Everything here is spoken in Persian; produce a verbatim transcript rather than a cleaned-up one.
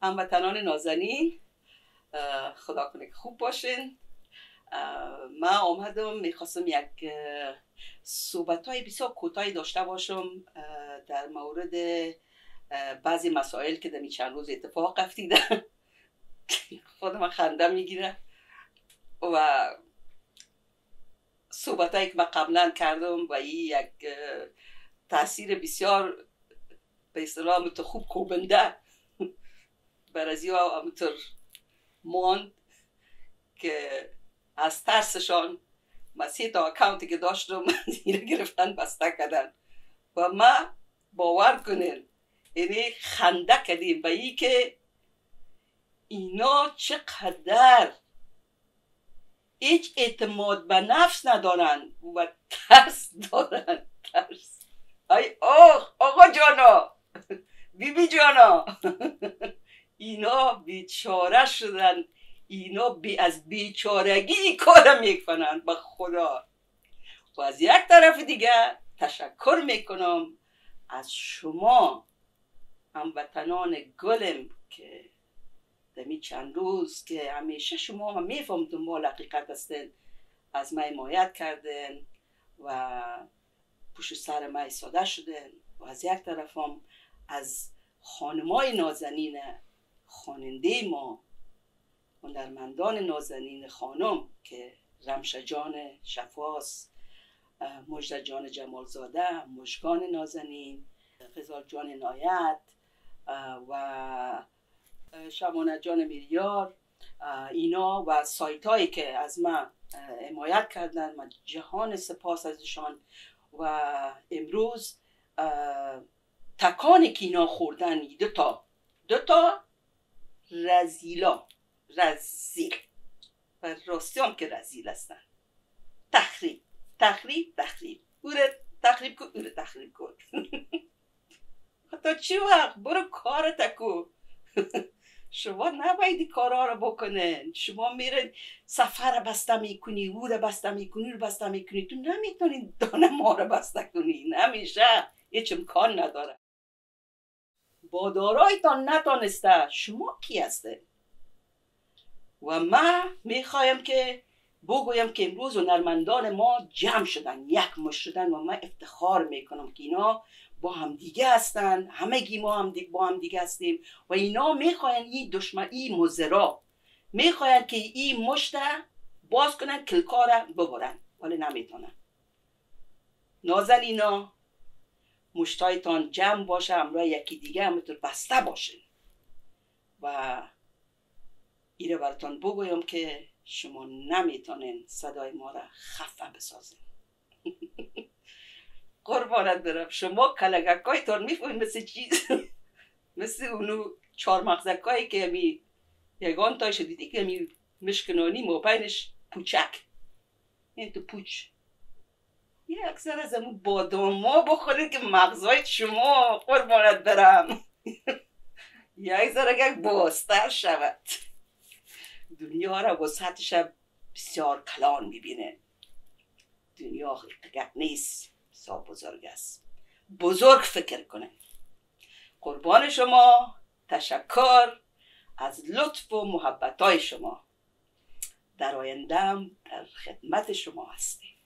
هموطنان نازنین، خدا کنه که خوب باشین. من آمدم میخواستم یک صحبت های بسیار کوتاهی داشته باشم در مورد بعضی مسائل که در چند روز اتفاق افتیده. خودم خنده میگیره و صحبت هایی که من قبلا کردم و این یک تاثیر بسیار به اصطلاح همونطور خوب کوبنده بر از یا همونطور ماند که از ترسشان من سه تا اکاونتی که داشتم دیره گرفتن بسته کردن و من باور کنین یعنی خنده کردیم به این که اینا چقدر هیچ اعتماد به نفس ندارن و ترس دارن. ترس ای آخ آقا جانا بی بی جانا اینا بیچاره شدن، اینا بی از بیچارگی کار میکنن به خدا. و از یک طرف دیگه تشکر میکنم از شما هموطنان گلم که دمی چند روز که همیشه شما هم میفهم دنبال حقیقت هستین، از من حمایت کردین و پشت سر من ایستاده شدین. و از یک طرف هم از خانمای نازنین خواننده ما، هنرمندان نازنین خانم که رمشه جان شفاس، مژده جان جمالزاده، مژگان نازنین، غزال جان نایت و شمانه جان میریار، اینا و سایت هایی که از من حمایت کردن، من جهان سپاس ازشان. و امروز تکانی که اینا خوردن دو تا دو تا رزیلا رزیل و راستی هم که رزیل هستن. تخریب تخریب تخریب اوره تخریب کن اوره تخریب کن تا چی وقت برو کار تکو. شما نباید کارها رو بکنن. شما میرن سفر رو بسته میکنی، او رو بسته میکنی، رو بسته میکنی. تو نمیتونی دانه ما رو بسته کنی، نمیشه، هیچ امکان نداره. با دارایتان نتانسته شما کی هسته؟ و من میخوایم که بگویم که امروز هنرمندان ما جمع شدن، یک مش شدن و من افتخار میکنم که اینا با هم دیگه هستن، همگی ما هم دیگه با هم دیگه هستیم و اینا میخواین این دشمنی مزرا میخواین که این مشت باز کنن، کلکار ببرن، ولی نمیتونن. نازنینا مشتایتان جمع باشه، همراه یکی دیگه همونطور بسته باشه و ایره براتون بگویم که شما نمیتونین صدای ما را خفه بسازین. قربانت برم. شما کلگکایتان میفهمید مثل چیز مثل اونو چهار مغزکایی که همی یگان تایش دیدی که همی مشکنانی موبینش پوچک، این تو پوچ یه اکثر از همون بادام ما بخورید که مغزای شما قربانت برم یک ذره یک بازتر شود. دنیا را وسعتش بسیار کلان میبینه. دنیا حقیقت نیست، بسیار بزرگ است. بزرگ فکر کنه. قربان شما، تشکر از لطف و محبت های شما. در آیندهم در خدمت شما هستیم.